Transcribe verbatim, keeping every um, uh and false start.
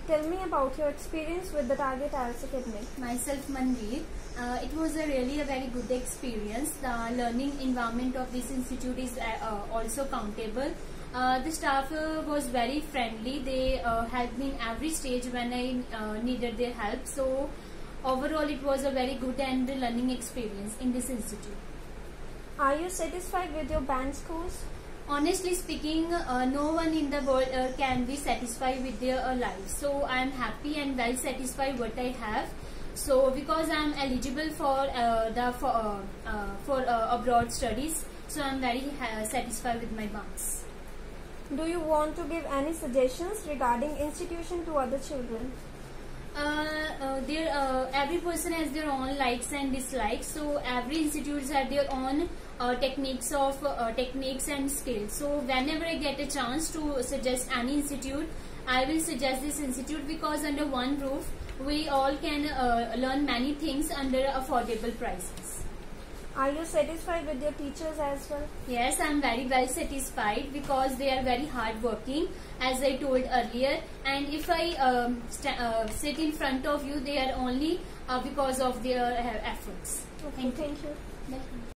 Tell me about your experience with the Target I E L T S Academy. Myself Manveer. Uh, it was a really a very good experience. The learning environment of this institute is uh, uh, also countable. Uh, the staff uh, was very friendly. They uh, helped me in every stage when I uh, needed their help. So overall it was a very good and learning experience in this institute. Are you satisfied with your band scores? Honestly speaking, uh, no one in the world uh, can be satisfied with their uh, life. So I am happy and well satisfied what I have. So because I am eligible for uh, the for uh, uh, for uh, abroad studies, so I am very uh, satisfied with my marks. Do you want to give any suggestions regarding institution to other children? Uh, uh, there, uh, every person has their own likes and dislikes. So every institutes have their own uh, techniques of uh, techniques and skills. So whenever I get a chance to suggest any institute, I will suggest this institute because under one roof we all can uh, learn many things under affordable prices. Are you satisfied with your teachers as well? Yes, I am very well satisfied because they are very hard working, as I told earlier, and if I um, uh, sit in front of you, they are only uh, because of their uh, efforts. Okay, thank you. Thank you.